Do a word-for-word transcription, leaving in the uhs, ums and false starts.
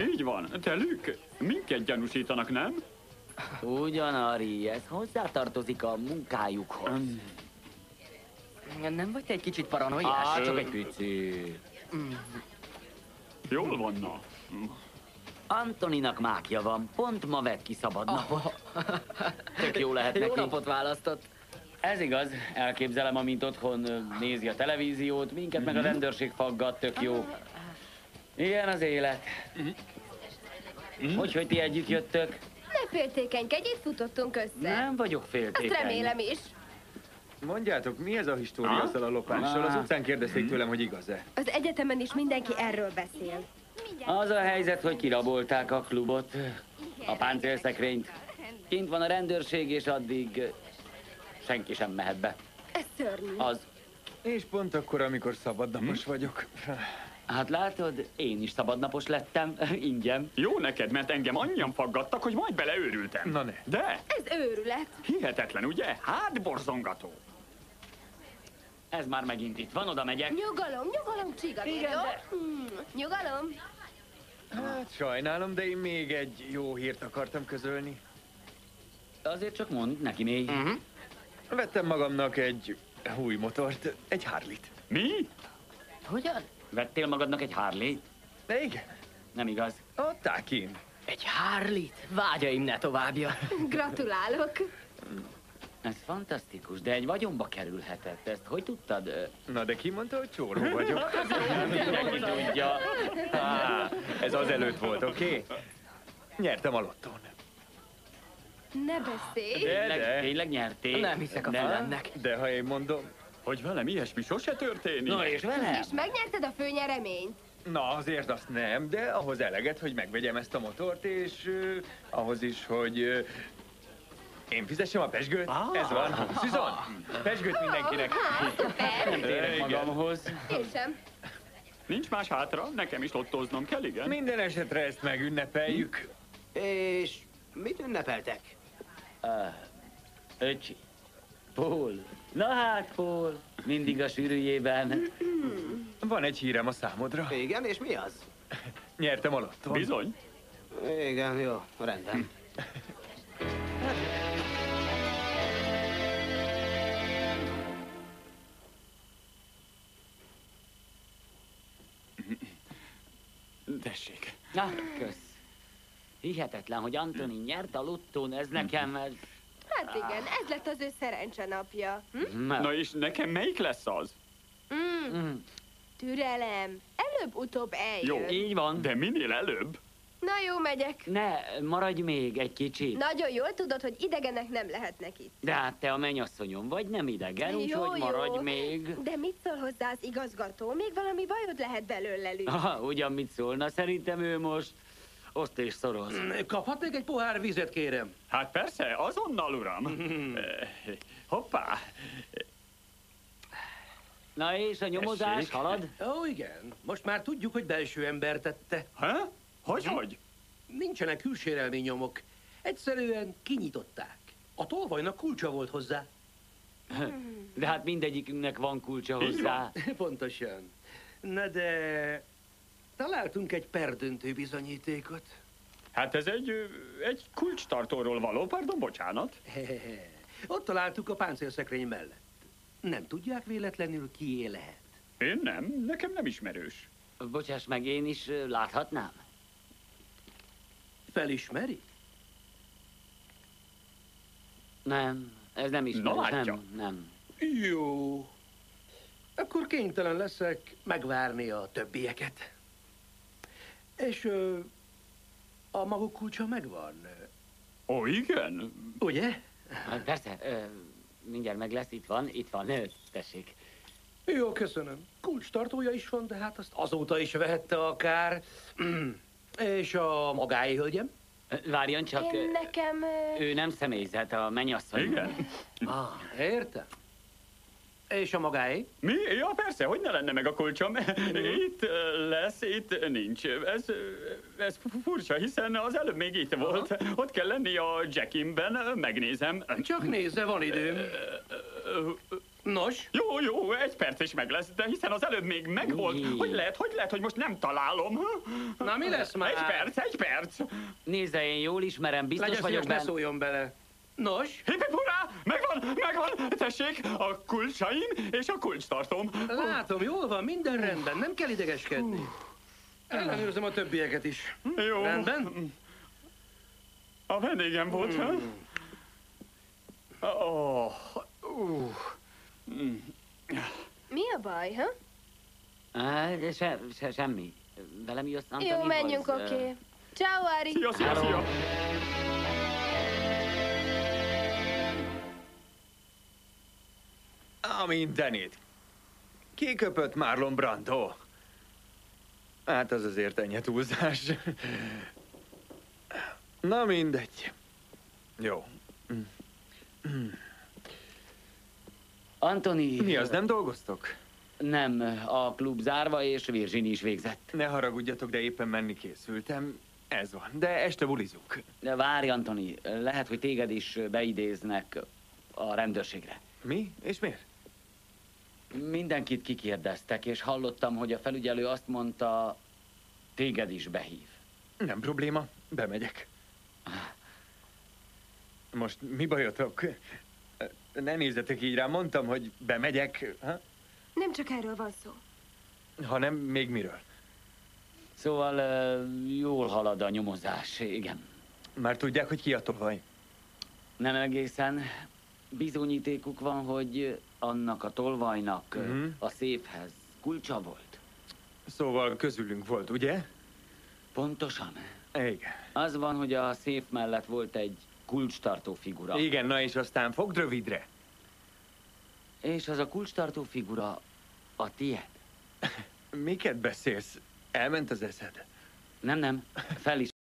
Így van. Te, Lük, minket gyanúsítanak, nem? Ugyan, Ari, ez hozzátartozik a munkájukhoz. Nem vagy te egy kicsit paranoiás? Á, csak egy pici. Jól van, na. Antoninak mákja van, pont ma vett ki szabad napot. Tök jó lehet Jó neki. napot választott. Ez igaz, elképzelem, amint otthon ö, nézi a televíziót, minket meg a rendőrség faggat, tök jó. Ilyen az élet. Hogy, hogy ti együtt jöttök? Ne féltékenykedj, itt futottunk össze. Nem vagyok Azt féltékeny. remélem is. Mondjátok, mi ez a história azzal a lopással? Az utcán kérdezték tőlem, hogy igaz-e. Az egyetemen is mindenki erről beszél. Az a helyzet, hogy kirabolták a klubot, a páncélszekrényt. Kint van a rendőrség, és addig ö, senki sem mehet be. Ez szörnyű. Az. És pont akkor, amikor szabadnapos vagyok. Hát látod, én is szabadnapos lettem, ingyen. Jó neked, mert engem annyian faggattak, hogy majd beleőrültem. Na ne. De Ez őrület. hihetetlen, ugye? Hát borzongató. Ez már megint itt van, oda megyek. Nyugalom, nyugalom, csigavér, Igen, jó? de- Hmm, nyugalom. Hát sajnálom, de én még egy jó hírt akartam közölni. Azért csak mondd neki még. Vettem magamnak egy új motort, egy Harley-t. Mi? Hogyan? Vettél magadnak egy Harley-t? De igen, Nem igaz. adták kint. Egy Harley-t? Vágyaim ne továbbja. Gratulálok. Ez fantasztikus, de egy vagyonba kerülhetett. Ezt hogy tudtad? Ö, Na de ki mondta, hogy csóró vagyok? Neki tudja. Á, ez az előtt volt, oké? Okay? Nyertem a lottón. Ne beszélj. Tényleg, de. tényleg nyertél? Nem hiszek a Nem. felemnek. De ha én mondom... Hogy velem ilyesmi sose történik? Na és velem? És megnyerted a főnyereményt. Na, azért azt nem, de ahhoz eleget, hogy megvegyem ezt a motort, és uh, ahhoz is, hogy uh, én fizessem a pezsgőt. Ah. Ez van. Szuzan, pezsgőt mindenkinek. Nem térek Igen. magamhoz. Én sem. Nincs más hátra, nekem is lottóznom kell, igen? Minden esetre ezt megünnepeljük. És mit ünnepeltek? Öcsi. Paul. Na hát, Paul. Mindig a sűrűjében. Van egy hírem a számodra. Igen, és mi az? Nyertem a lottón. Bizony. Igen, jó, rendben. Tessék. Na, kösz. Hihetetlen, hogy Antoni nyert a lottón, ez nekem... Ez... Hát igen, ez lett az ő szerencsenapja. Hm? Na és nekem melyik lesz az? Mm, Mm, türelem. Előbb-utóbb eljön. Jó. így van. De minél előbb? Na jó, megyek. Ne, maradj még egy kicsit. Nagyon jól tudod, hogy idegenek nem lehetnek itt. De hát te a mennyasszonyom vagy, nem idegen, úgyhogy maradj még. De mit szól hozzá az igazgató? Még valami bajod lehet belőle, Lük. Aha, ugyan mit szólna, szerintem ő most oszt és szoroz. Kaphatnék egy pohár vizet, kérem? Hát persze, azonnal, uram. Eh, Hoppá. Na és a nyomozás Tessék. halad? Ó, igen. Most már tudjuk, hogy belső ember tette. Ha? Hogy, hogy? Nincsenek külsérelmi nyomok. Egyszerűen kinyitották. A tolvajnak kulcsa volt hozzá. De hát mindegyikünknek van kulcsa hozzá. Pontosan. Na de... találtunk egy perdöntő bizonyítékot. Hát ez egy, ö, egy kulcstartóról való, pardon, bocsánat. Ott találtuk a páncélszekrény mellett. Nem tudják véletlenül, kié lehet. Én nem, nekem nem ismerős. Bocsáss meg, én is ö, láthatnám? Felismeri? Nem, ez nem ismerős, Na, látja. nem, nem. Jó. Akkor kénytelen leszek megvárni a többieket. És ö, a maguk kulcsa megvan, Ó, igen? ugye? Hát persze, ö, mindjárt meg lesz, itt van, itt van, ö, tessék. Jó, köszönöm. Kulcstartója is van, de hát azt azóta is vehette akár. És a magáé, hölgyem? Ö, Várjon csak, Én ö, nekem... ö, ő nem személyzet, a mennyasszony. Igen? Ah, értem. És a magáé? Mi? Ja, persze, hogy ne lenne meg a kulcsom. Itt ö, lesz, itt nincs. Ez, ö, ez furcsa, hiszen az előbb még itt volt. Ott kell lenni a Jackimben, megnézem. Csak nézze, van időm. Ö, Nos? Jó, jó, egy perc is meg lesz, de hiszen az előbb még megvolt. Jé. Hogy lehet, hogy lehet, hogy most nem találom? Na, mi lesz már? Egy perc, egy perc. Nézze, én jól ismerem, biztos Legyen vagyok szíves, ne benne. szóljon bele. Nos? Hippipurá! Megvan, megvan! Tessék, a kulcsaim és a kulcstartóm. Látom, jól van, minden rendben, nem kell idegeskedni. Ellenőrzöm a többieket is. Jó. Rendben? A vendégem volt, ha? Oh, uh. Mi a baj, ha? Á, de se, se, semmi. Velem jössz, Antonihoz? Jó, menjünk, Ö, oké. Okay. Ciao, Ari. Szia, szia, Hello. szia! A mindenit. Kiköpött Marlon Brando. Hát az azért ennyi túlzás. Na mindegy. Jó. Antoni... Mi az, nem dolgoztok? Nem, a klub zárva, és Virginie is végzett. Ne haragudjatok, de éppen menni készültem. Ez van, de este bulizunk. De várj, Antoni, lehet, hogy téged is beidéznek a rendőrségre. Mi? És miért? Mindenkit kikérdeztek, és hallottam, hogy a felügyelő azt mondta, téged is behív. Nem probléma, bemegyek. Most mi bajotok? Ne nézzetek így rám, mondtam, hogy bemegyek, ha? Nem csak erről van szó. hanem még miről. Szóval ö, jól halad a nyomozás, igen. Már tudják, hogy ki a tolvaj? Nem egészen. Bizonyítékuk van, hogy annak a tolvajnak ö, Mhm. a széfhez kulcsa volt. Szóval közülünk volt, ugye? Pontosan. Igen. Az van, hogy a széf mellett volt egy kulcstartó figura. Igen, na és aztán fogd rövidre. És az a kulcstartó figura a tied. Miket beszélsz? Elment az eszed? Nem, nem, fel is